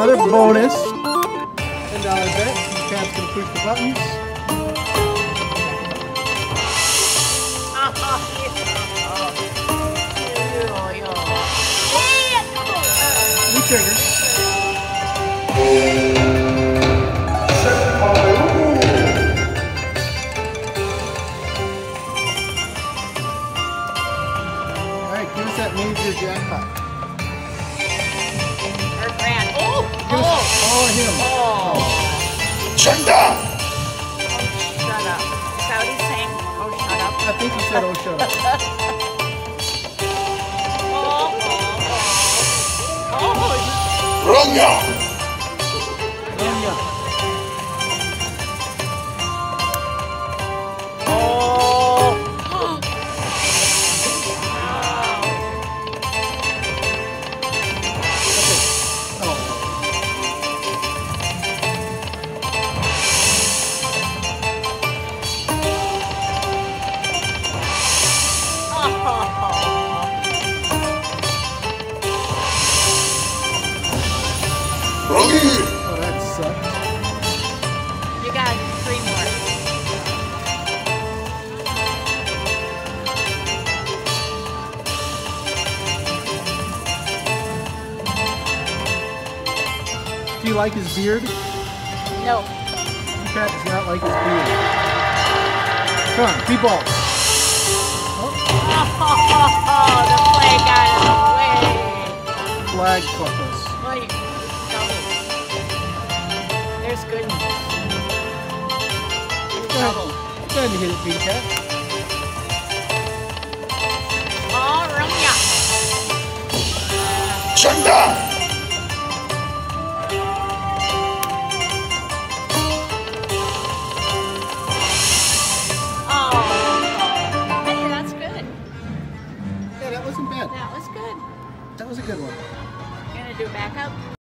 another bonus. $10 bet. Cat's gonna push the buttons. New triggers. Alright, give us that major jackpot. Earthman. Oh! Him. Oh! Shut down! Shut up. Is that what he's saying? Oh, shut up. I think he said, oh, shut up. Ronya! Ronya. Oh, that sucked. You got 3 more. Do you like his beard? No. Cat does not like his beard. Come on, be balls. Oh, the flag got in the way. Flag fuck us. Wait, double. There's good news. There's double. Go ahead and hit it, Big Cat. Oh, Romeo. Shut down! Oh. Hey, that's good. Yeah, that wasn't bad. That was good. That was a good one. You gonna do backup?